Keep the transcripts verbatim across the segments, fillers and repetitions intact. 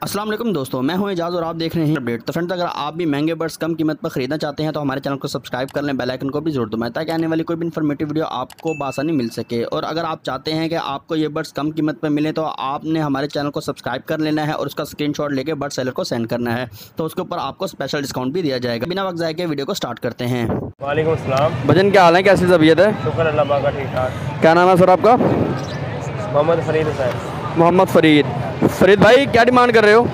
अस्सलाम वालेकुम दोस्तों, मैं हूं एजाज़ और आप देख रहे हैं अपडेट। तो फ्रेंड्स, अगर आप भी महंगे बर्ड्स कम कीमत पर खरीदना चाहते हैं तो हमारे चैनल को सब्सक्राइब कर लें, बेल आइकन को भी जरूर दबाएं ताकि आने वाली कोई भी इन्फॉर्मेटिव वीडियो आपको बआसानी मिल सके। और अगर आप चाहते हैं कि आपको ये बर्ड्स कम कीमत पर मिले तो आपने हमारे चैनल को सब्सक्राइब कर लेना है और उसका स्क्रीनशॉट लेकर बर्ड सेलर को सेंड करना है, तो उसके ऊपर आपको स्पेशल डिस्काउंट भी दिया जाएगा। बिना वक्त ज़ाये के वीडियो को स्टार्ट करते हैं। वालेकुम सलाम। भजन, क्या हाल है, कैसी तबीयत है? शुक्र अल्लाह पाक का, ठीक ठाक। क्या नाम है सर आपका? मोहम्मद फरीद हुसैन। मोहम्मद फरीद। फरीद भाई, क्या डिमांड कर रहे हो?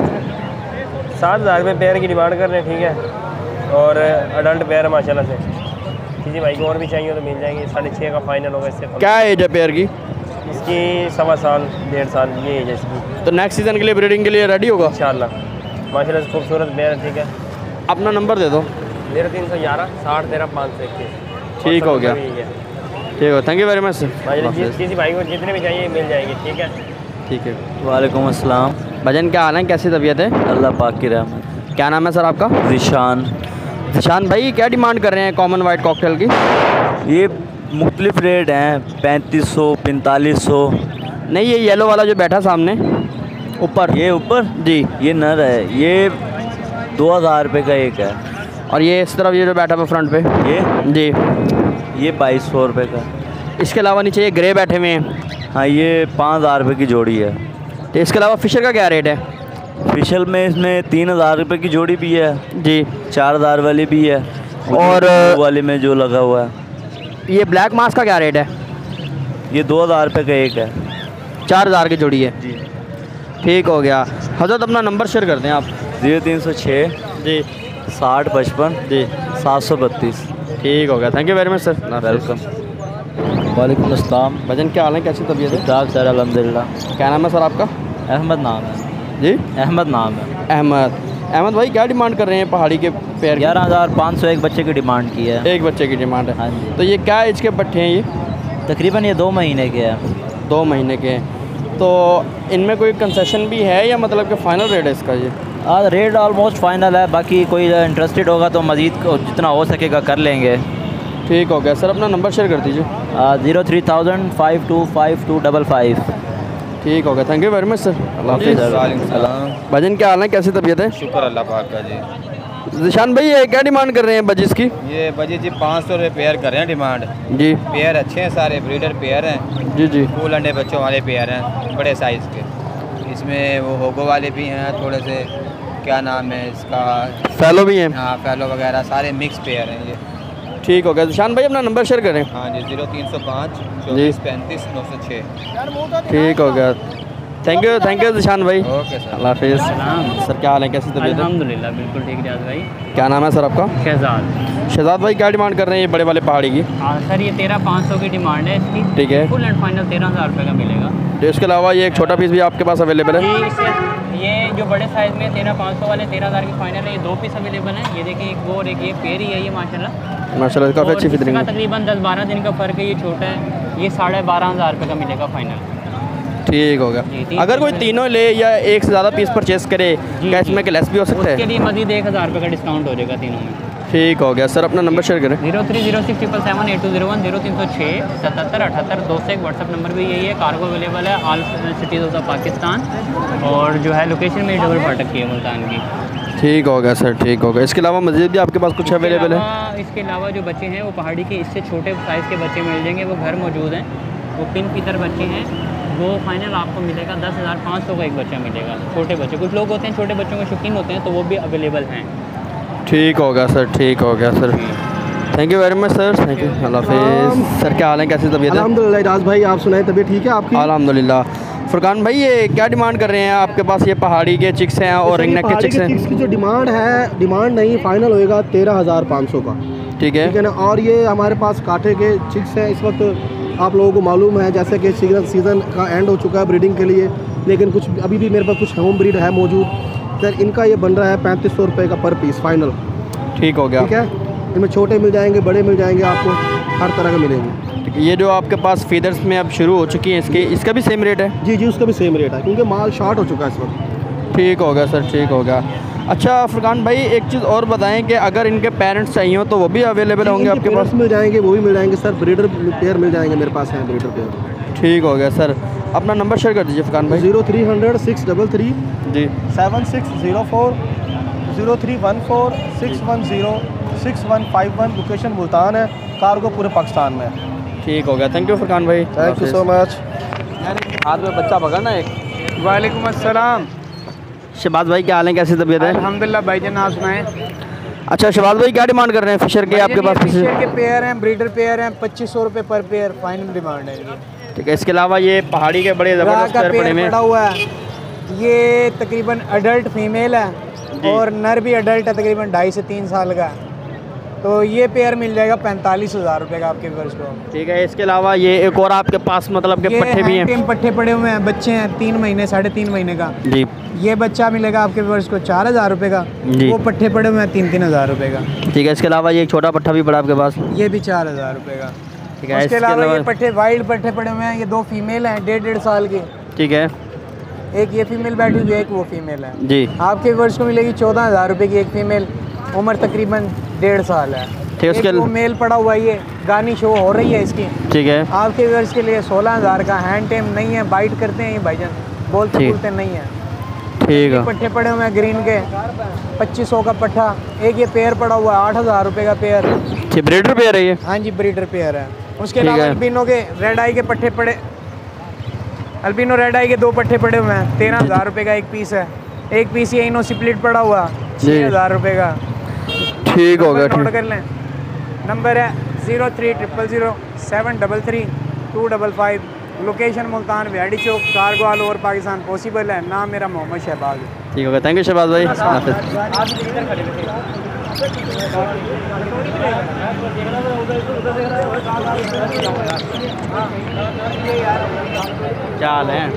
सात हज़ार रुपये पेयर की डिमांड कर रहे हैं, ठीक है। और अडल्ट पेयर है माशाल्लाह से। किसी भाई को और भी चाहिए तो मिल जाएंगे। साढ़े छः का फाइनल होगा इससे। क्या एज है पेयर की? इसकी सवा साल डेढ़ साल ये एज है इसकी। तो नेक्स्ट सीज़न के लिए ब्रीडिंग के लिए रेडी होगा इंशाल्लाह। माशाल्लाह से खूबसूरत पेयर है, ठीक है। अपना नंबर दे दो। जीरो तीन सौ ग्यारह साठ तेरह पाँच सौ इक्कीस। ठीक हो गया, ठीक है, thank you very much sir. किसी भाई को जितने भी चाहिए मिल जाएंगे, ठीक है। ठीक है। वालेकुम अस्सलाम। भजन, क्या हाल है, कैसी तबीयत है? अल्लाह पाक की रहमत। क्या नाम है सर आपका? ज़ीशान। ज़ीशान भाई, क्या डिमांड कर रहे हैं कॉमन वाइट कॉकटेल की? ये मुख्तलिफ रेट हैं, पैंतीस सौ पैंतालीस सौ। नहीं, ये येलो वाला जो बैठा सामने ऊपर, ये ऊपर जी, ये नर है, ये दो हज़ार रुपये का एक है। और ये इस तरफ ये जो बैठा हुआ फ्रंट पे, ये जी, ये बाईस सौ रुपये का। इसके अलावा नीचे ये ग्रे बैठे हुए हैं। हाँ, ये पाँच हज़ार रुपये की जोड़ी है। तो इसके अलावा फिशर का क्या रेट है? फिशल में इसमें तीन हज़ार रुपये की जोड़ी भी है जी, चार हज़ार वाली भी है, और ब्लू वाली में जो लगा हुआ है ये ब्लैक मास्क का क्या रेट है? ये दो हज़ार रुपये का एक है। चार हज़ार की जोड़ी है जी। ठीक हो गया। हजरत, अपना नंबर शेयर कर दें आप। जीरो तीन सौ छः जी साठ पचपन जी सात सौ बत्तीस। ठीक हो गया, thank you very much sir. Welcome. वालेकुम अस्सलाम। भजन, क्या हाल है, कैसी तबीयत है? ठीक सर, अल्हम्दुलिल्लाह। क्या नाम है सर आपका? अहमद नाम है जी, अहमद नाम है। अहमद। अहमद भाई, क्या डिमांड कर रहे हैं पहाड़ी के पेयर? ग्यारह हज़ार पाँच सौ एक बच्चे की डिमांड की है। एक बच्चे की डिमांड है। हाँ जी। तो ये क्या एज के पट्टे हैं? ये तकरीबन ये दो महीने के हैं। दो महीने के हैं। तो इनमें कोई कंसेशन भी है या मतलब कि फ़ाइनल रेट है इसका? ये आज रेट ऑलमोस्ट फाइनल है, बाकी कोई इंटरेस्टेड होगा तो मज़ीद जितना हो सकेगा कर लेंगे। ठीक हो गया सर, अपना नंबर शेयर कर दीजिए। Zero three thousand five two five two double five. ठीक हो गया, thank you very much sir. अल्लाह हाफ़िज़। भजन, क्या हाल है, कैसी तबीयत है? शुक्र अल्लाह पाक का जी। ज़ीशान भाई, ये क्या डिमांड कर रहे हैं बजिस की? ये बजी जी पाँच सौ रुपये पेयर कर रहे हैं डिमांड। जी, पेयर अच्छे हैं, सारे ब्रीडर पेयर हैं। जी जी, फूल अंडे बच्चों वाले पेयर हैं, बड़े साइज़ के। इसमें वो होगो वाले भी हैं, थोड़े से क्या नाम है इसका, फैलो भी हैं। हाँ फैलो वगैरह, सारे मिक्स पेयर हैं ये। ठीक हो गया। ज़ीशान भाई, अपना नंबर शेयर करें। हाँ जी, जीरो तीन सौ पाँच चौबीस पैंतीस नौ सौ छः। ठीक हो गया, thank you thank you Zeeshan भाई। Okay sir. अल्लाह हाफ़िज़। सर, क्या हाल है, कैसी तबीयत है? अल्हम्दुलिल्लाह बिल्कुल ठीक रियाज भाई। क्या नाम है सर आपका? शहजाद। शहजाद भाई, क्या डिमांड कर रहे हैं ये बड़े वाले पहाड़ी की? हाँ सर, ये तेरह पाँच सौ की डिमांड है इसकी। ठीक है। फुल एंड फाइनल तेरह हज़ार रुपये का मिलेगा। तो इसके अलावा ये एक छोटा पीस भी आपके पास अवेलेबल है? जी, इससे ये जो बड़े साइज़ में तेरह पाँच सौ वाले तेरह हज़ार की फाइनल है, ये दो पीस अवेलेबल है। ये देखिए, एक वो और एक ये पेयर ही है ये माशाल्लाह। माशाल्लाह, काफ़ी अच्छी फिटरिंग है। तकरीबन दस बारह दिन का फ़र्क है। ये छोटा है, ये साढ़े बारह हज़ार रुपये का मिलेगा फाइनल। ठीक हो जी, गया। तीन अगर कोई पीस तीनों ले या एक से ज़्यादा पीस परचेस करे, जी, क्या जी। इसमें लेस भी हो सकता उसके है? लिए मज़ीद एक हज़ार रुपये का डिस्काउंट हो जाएगा तीनों में। ठीक हो गया सर, अपना नंबर शेयर करें। Zero three zero six triple seven eight two zero one zero तीन सौ छः सतहत्तर अठहत्तर दो सौ एक व्हाट्सअप नंबर भी यही है। कार्गो अवेलेबल है all cities of the Pakistan, और जो है लोकेशन में डबल फाटक की है मुल्तान की। ठीक हो गया सर, ठीक हो गया। इसके अलावा मज़ीद भी आपके पास कुछ अवेलेबल है? इसके अलावा जो बच्चे हैं वो पहाड़ी के इससे छोटे साइज़ के बच्चे मिल जाएंगे, वो घर मौजूद हैं। वो पिन पीतर बच्चे हैं, वो फाइनल आपको मिलेगा दस हज़ार पाँच सौ का एक बच्चा मिलेगा। छोटे बच्चे, कुछ लोग होते हैं छोटे बच्चों के शौकीन होते हैं, तो वो भी अवेलेबल हैं। ठीक हो गया सर, ठीक हो गया sir, thank you very much sir, thank you. अल्लाह हाफ़िज़। सर, क्या हाल है, कैसी तबीयत है? अल्हम्दुलिल्लाह। राज भाई, आप सुनाएं, तबीयत ठीक है आपकी? अल्हम्दुलिल्लाह। फुरकान भाई, ये क्या डिमांड कर रहे हैं आपके पास? ये पहाड़ी के चिक्स हैं और रिंग नेक के चिक्स हैं। चिक्स की जो डिमांड है, डिमांड नहीं, फाइनल होएगा तेरह हज़ार पाँच सौ का। ठीक है, ठीक है ना। और ये हमारे पास कांटे के चिक्स हैं। इस वक्त आप लोगों को मालूम है जैसे कि सीजन सीज़न का एंड हो चुका है ब्रीडिंग के लिए, लेकिन कुछ अभी भी मेरे पास कुछ होम ब्रीड है मौजूद। सर, इनका ये बन रहा है पैंतीस सौ रुपये का पर पीस फाइनल। ठीक हो गया, ठीक है। इनमें छोटे मिल जाएंगे, बड़े मिल जाएंगे, आपको हर तरह के मिलेंगे। ये जो आपके पास फीदर्स में अब शुरू हो चुकी हैं, इसके इसका भी सेम रेट है? जी जी, उसका भी सेम रेट है, क्योंकि माल शॉर्ट हो चुका है इस वक्त। ठीक हो गया सर, ठीक हो गया। अच्छा फुरकान भाई, एक चीज़ और बताएं कि अगर इनके पेरेंट्स चाहिए हो तो वो भी अवेलेबल होंगे आपके पास? मिल जाएंगे, वो भी मिल जाएंगे सर। ब्रीडर पेयर मिल जाएंगे, मेरे पास है ब्रीडर पेयर। ठीक हो गया सर। अपना नंबर शेयर कर दीजिए फरकान भाई। Zero three hundred six double three जी seven six zero four zero three one four six one zero six one five one. Location Multan है, कार्गो पूरे पाकिस्तान में। ठीक हो गया, थैंक यू फरकान भाई, थैंक यू सो मच। हाथ में बच्चा पकड़ ना एक। वालेकुम अस्सलाम। शहबाज भाई क्या हाल है, कैसी तबीयत है? अल्हम्दुलिल्लाह भाईजान, आप सुनाएं। अच्छा शहबाज भाई क्या डिमांड कर रहे हैं फिशर के आपके पास? फिशर के पेयर हैं, ब्रीडर पेयर हैं, पच्चीस सौ रुपये पर पेयर फाइनल डिमांड है। ठीक है, इसके अलावा ये पहाड़ी के बड़े ज़बरदस्त का पेयर पड़े पेयर हुए पड़ा हैं। हुआ है, ये तकरीबन अडल्ट फीमेल है और नर भी अडल्ट है, तकरीबन ढाई से तीन साल का। तो ये पेयर मिल जाएगा पैंतालीस हज़ार रुपये का आपके व्यूअर्स को। ठीक है, इसके अलावा ये एक और आपके पास मतलब के ये पट्टे भी हैं? टीम पट्टे पड़े हुए हैं, बच्चे हैं तीन महीने साढ़े तीन महीने का। जी ये बच्चा मिलेगा आपके व्यूअर्स को चार हज़ार रुपये का, जी। वो पट्टे पड़े हुए हैं तीन तीन हज़ार रुपये का। ठीक है, इसके अलावा ये एक छोटा पट्टा भी पड़ा आपके पास? ये भी चार हज़ार रुपये का। ठीक है, उसके इसके अलावा ये अलावा पट्टे वाइल्ड पट्टे पड़े हुए हैं, ये दो फीमेल हैं डेढ़ डेढ़ साल की। ठीक है एक ये फीमेल बैठी हुई है, एक वो फीमेल है। जी आपके वर्ष को मिलेगी चौदह हज़ार रुपये की एक फीमेल, उम्र तकरीबन डेढ़ साल है। ठीक है, उसके एक वो मेल पड़ा हुआ है, ये गानी शो हो रही है इसकी। ठीक है आपके वर्ष के लिए सोलह हज़ार का। हैंड टेम नहीं है, बाइट करते हैं ये भाईजान, बोलते ठीक। बोलते नहीं है। ठीक है पट्टे पड़े हुए हैं ग्रीन के, पच्चीस सौ का पट्ठा। एक ये पेयर पड़ा हुआ है आठ हज़ार रुपये का पेयर। ठीक, ब्रीडर पेयर है ये? हाँ जी, ब्रीडर पेयर है। उसके ठीक अलावा है। अल्बिनो के रेड आई के पट्टे पड़े, अल्बिनो रेड आई के दो पट्टे पड़े हुए हैं, तेरह हज़ार रुपये का एक पीस है। एक पीस ये इनो स्प्लिट पड़ा हुआ जी। छः हज़ार रुपये का। ठीक हो गया। नोट ठीक कर लें, नंबर है zero three triple zero seven double three two double five. Location Multan Vehari चौक, cargo all over Pakistan possible है। नाम मेरा मोहम्मद शहबाज है। ठीक हो गया, थैंक यू शहबाज भाई, हाफिज़। क्या हाल है?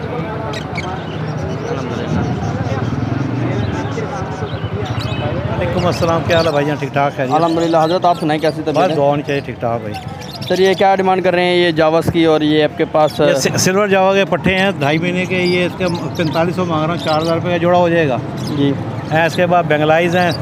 वालेकुम अस्सलाम, क्या हाल है भाईजान? ठीक ठाक है जी। अल्हम्दुलिल्लाह। हज़रत आप सुनाएं कैसी बस तबीयत है? दुआ होनी चाहिए, ठीक ठाक भाई। सर ये क्या डिमांड कर रहे हैं ये जावस की, और ये आपके पास ये सि- सिल्वर जावा के पट्टे हैं ढाई महीने के, ये इसके पैंतालीस सौ मांग रहा हूँ, चार हज़ार रुपये का जोड़ा हो जाएगा। जी हैं इसके बाद बेंगलाइज हैं,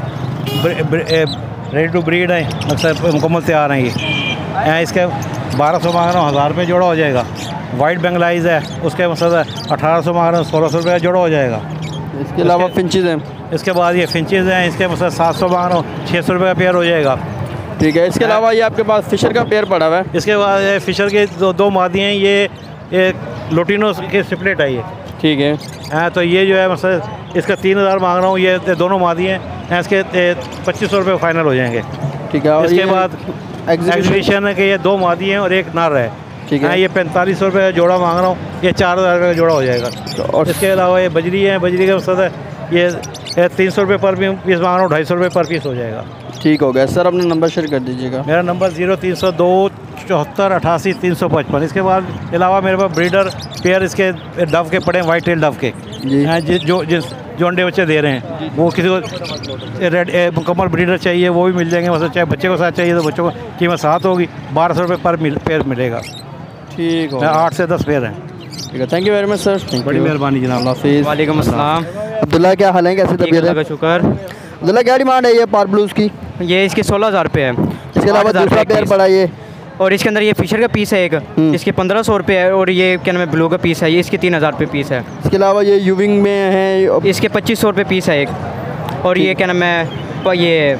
रेडी टू ब्रीड हैं, मतलब मुकम्मल तैयार हैं ये। हैं इसके बारह सौ मांग रहा हूँ, हज़ार रुपये जोड़ा हो जाएगा। वाइट बेंगलाइज है, उसके मतलब अठारह सौ मांग रहा हूँ, सोलह सौ रुपये का जोड़ा हो जाएगा। इसके अलावा फिंचेस हैं? इसके बाद ये फिंचेज हैं, इसके मतलब सात सौ मांग रहा हूँ, छः सौ रुपये का पेयर हो जाएगा। ठीक है, इसके अलावा ये आपके पास फिशर का पेयर पड़ा हुआ है? इसके बाद ये फिशर के दो, दो मादी हैं, ये एक लोटिनो के स्प्लिट है ये। ठीक है हाँ, तो ये जो है मतलब इसका तीन हज़ार मांग रहा हूँ, ये दोनों मादी हैं, इसके पच्चीस सौ रुपये फाइनल हो जाएंगे। ठीक है, और इसके ये बाद एग्जीबिशन है कि ये दो मादी हैं और एक नर है। ठीक है। हाँ, ये पैंतालीस सौ रुपये का जोड़ा मांग रहा हूँ, ये चार हज़ार रुपये का जोड़ा हो जाएगा। तो और इसके अलावा ये बजरी है, बजरी का मकसद है ये ये तीन सौ रुपये पर पीस मांग रहा हूँ, ढाई सौ रुपये पर पीस हो जाएगा। ठीक हो गया सर, अपना नंबर शेयर कर दीजिएगा। मेरा नंबर ज़ीरो तीन सौ दो चौहत्तर अठासी तीन सौ पचपन। इसके बाद अलावा मेरे पास ब्रीडर पेयर इसके डव के पड़े हैं, वाइट टेल डव के जी। हैं, जि- जो जिस जो अंडे बच्चे दे रहे हैं, वो किसी को रेड ए, मुकम्मल ब्रीडर चाहिए वो भी मिल जाएंगे। मतलब चाहे बच्चे को साथ चाहिए तो बच्चों को कीमत सात होगी, बारह सौ रुपये पर मिल पेयर मिलेगा। ठीक हो मैं गया, आठ से दस पेयर हैं। ठीक है, thank you very much sir, बड़ी मेहरबानी जनाब। हाफिज़। वालेकुम अस्सलाम। अब्दुल्ला क्या हाल है, कैसी तबीयत है? का शुक्र। अब्दुल्ला क्या डिमांड है ये पार ब्लूज़ की? ये इसके सोलह हज़ार रुपये है। इसके अलावा आठ हज़ार दूसरा रुपये पेयर पीस। पड़ा ये? और इसके अंदर ये फिशर का पीस है एक, इसके पंद्रह सौ रुपये है। और ये क्या नाम है, ब्लू का पीस है, ये इसके तीन हज़ार रुपये पीस है। इसके अलावा ये यूविंग में है, इसके पच्चीस सौ रुपये पीस है एक। और ये क्या नाम है, प- ये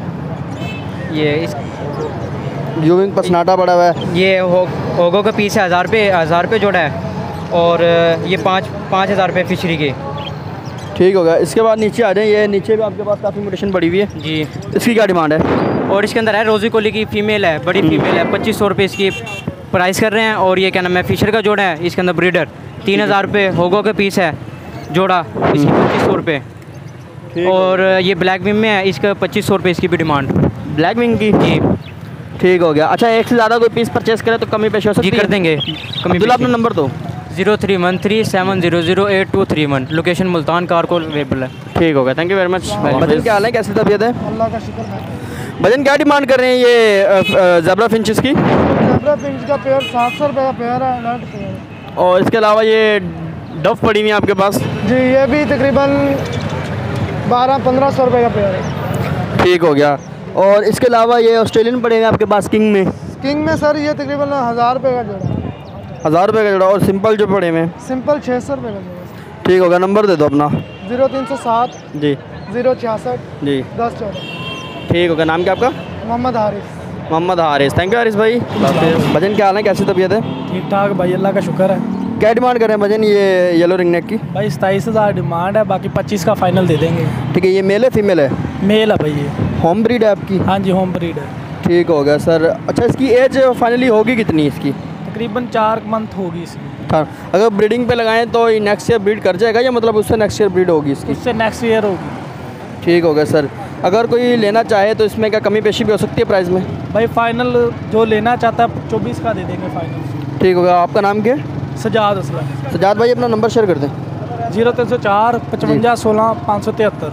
ये इस यूविंग पसनाटा पड़ा हुआ है। ये हो होगो का पीस है, हज़ार रुपये हज़ार रुपये जोड़ा है। और ये पाँच पाँच हज़ार रुपये फिशरी के। ठीक हो गया, इसके बाद नीचे आ जाए, ये नीचे भी आपके पास काफ़ी म्यूटेशन पड़ी हुई है जी। इसकी क्या डिमांड है? और इसके अंदर है रोज़ी कोली की फ़ीमेल है, बड़ी फीमेल है, पच्चीस सौ रुपये इसकी प्राइस कर रहे हैं। और ये क्या नाम है, फिशर का जोड़ा है, इसके अंदर ब्रीडर तीन हज़ार रुपये होगो का पीस है जोड़ा, इसकी पच्चीस सौ रुपये। और ये ब्लैक विम में है, इसका पच्चीस सौ रुपये इसकी भी डिमांड। ब्लैक विंग की? जी ठीक हो गया। अच्छा, एक से ज़्यादा कोई पीस परचेस करे तो कमी पेश हो सकती जी है? कर देंगे कमी। अब्दुल्ला अपना नंबर दो। Zero three one three seven zero zero eight two three one. Location Multan, cargo available है। ठीक हो गया, थैंक यू वेरी मच। भजन क्या हाल है, कैसी तबीयत है? अल्लाह का शुक्र है। भजन क्या डिमांड कर रहे हैं ये ज़ेब्रा फिंचेस की? ज़ेब्रा फिंच का पेयर सात सौ रुपये का पेयर है, अडल्ट पेयर है। और इसके अलावा ये डफ पड़ी हुई है आपके पास? जी, ये भी तकरीबन बारह पंद्रह सौ रुपये का पेयर है। ठीक हो गया। और इसके अलावा ये ऑस्ट्रेलियन पड़े हैं आपके पास किंग में? किंग में सर ये तकरीबन हज़ार रुपये का जोड़ा है। हज़ार रुपये का जोड़ा। और सिंपल जो पड़े में? सिंपल छः सौ रुपये का जोड़ा। ठीक होगा, नंबर दे दो अपना। ज़ीरो तीन सौ सात जी ज़ीरो छियासठ जी दस चौदह। ठीक होगा। नाम क्या आपका? मोहम्मद हारिस। मोहम्मद हारिस। थैंक यू हारिस भाई। भजन क्या हाल है, कैसी तबीयत है? ठीक ठाक भाई, अल्लाह का शुक्र है। क्या डिमांड कर रहे हैं भजन ये येलो रिंग नेक की? भाई सताईस हज़ार डिमांड है, बाकी पच्चीस का फाइनल दे देंगे। ठीक है। ये मेल है फीमेल है? मेल है भाई ये। होम ब्रीड है आपकी? हाँ जी, होम ब्रीड है। ठीक हो गया सर। अच्छा, इसकी एज फाइनली होगी कितनी इसकी? तकरीबन चार मंथ होगी इसकी। हाँ, अगर ब्रीडिंग पे लगाएं तो ये नेक्स्ट ईयर ब्रीड कर जाएगा या मतलब उससे नेक्स्ट ईयर ब्रीड होगी इसकी? उससे नेक्स्ट ईयर होगी। ठीक हो गया सर। अगर कोई लेना चाहे तो इसमें क्या कमी पेशी भी हो सकती है प्राइस में? भाई फाइनल जो लेना चाहता है चौबीस का दे देंगे फाइनल। ठीक होगा। आपका नाम क्या है? सजाद असलम। सजाद भाई अपना नंबर शेयर कर दें। जीरो तीन सौ चार पचवंजा सोलह पाँच सौ तिहत्तर।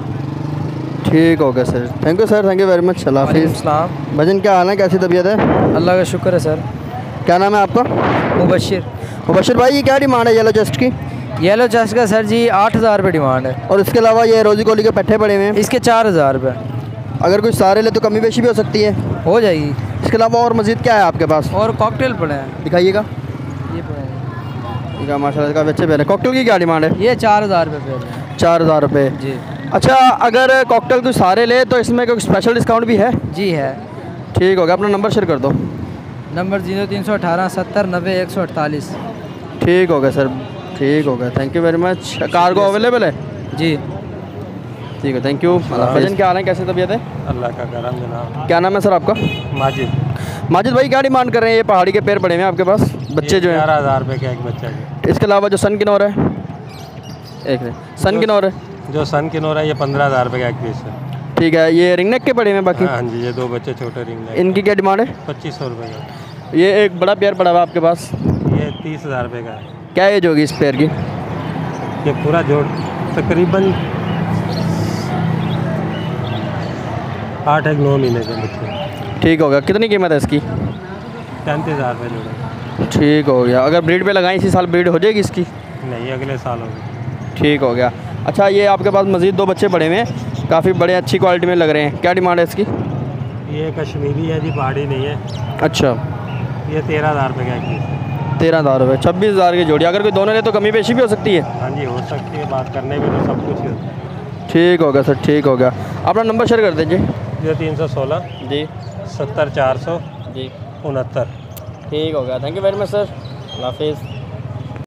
ठीक हो गया sir. Thank you sir, thank you very much. अल्लाह हाफिज़। भजन क्या हाल है, कैसी तबीयत है? अल्लाह का शुक्र है सर। क्या नाम है आपका? मुबशिर। मुबशिर भाई, ये क्या डिमांड है येलो चेस्ट की? येलो चेस्ट का सर जी आठ हज़ार रुपये डिमांड है। और इसके अलावा ये रोजी कोली के पट्टे पड़े हुए हैं, इसके चार हज़ार रुपये। अगर कोई सारे ले तो कमी पेशी भी हो सकती है? हो जाएगी। इसके अलावा और मज़ीद क्या है आपके पास? और कॉकटेल पड़े हैं। दिखाइएगा। ये पड़े हैं। ठीक है, माशाल्लाह का बच्चे पहले। कॉकटेल की क्या डिमांड है? ये चार हज़ार रुपये पड़े हैं। चार हज़ार रुपये जी। अच्छा, अगर कॉकटेल कोई सारे ले तो इसमें कोई स्पेशल डिस्काउंट भी है? जी है। ठीक होगा। अपना नंबर शेयर कर दो। नंबर जीरो तीन सौ अठारह सत्तर नब्बे एक सौ अड़तालीस। ठीक हो गया सर, ठीक हो गया। Thank you very much. Cargo available है? जी ठीक है, थैंक यू। भजन क्या हाल है, कैसी तबीयत है? अल्लाह का करम जनाब। क्या नाम है सर आपका? माजिद। माजिद भाई, क्या डिमांड कर रहे हैं? ये पहाड़ी के पेड़ पड़े हुए हैं आपके पास, बच्चे जो हैं? ग्यारह हज़ार रुपये का एक बच्चा है। इसके अलावा जो सन किनौर है, एक मिनट, सन किनौर है, जो सन किनौर है ये पंद्रह हज़ार रुपये का एक पीस है। ठीक है। ये रिंग नेक के पड़े हुए हैं बाकी? हाँ जी, ये दो बच्चे छोटे रिंग है। इनकी क्या डिमांड है? पच्चीस सौ रुपये का। ये एक बड़ा पेयर पड़ा हुआ है आपके पास, ये तीस हज़ार रुपये का है। क्या एज होगी इस पेयर की? ये पूरा जोड़ तकरीबन आठ एक नौ महीने के बच्चे। ठीक होगा। कितनी कीमत है इसकी? पैंतीस हज़ार रुपये जोड़ा। ठीक हो गया। अगर ब्रीड पे लगाएं इसी साल ब्रीड हो जाएगी इसकी? नहीं, अगले साल होगी। ठीक हो गया। अच्छा, ये आपके पास मज़ीद दो बच्चे पड़े हुए हैं, काफ़ी बड़े अच्छी क्वालिटी में लग रहे हैं। क्या डिमांड है इसकी? ये कश्मीरी है जी, पहाड़ी नहीं है। अच्छा, ये तेरह हज़ार रुपये का एक पीस है। तेरह हज़ार रुपये, छब्बीस हज़ार की जोड़ी। अगर कोई दोनों ले तो कमी पेशी भी हो सकती है? हाँ जी, हो सकती है। बात करने में तो सब कुछ ही होता है। ठीक हो गया सर, ठीक हो गया। अपना नंबर शेयर कर दीजिए। ये तीन सौ सोलह जी सत्तर चार सौ जी उनहत्तर। ठीक हो गया। Thank you very much sir. अल्लाह हाफिज़।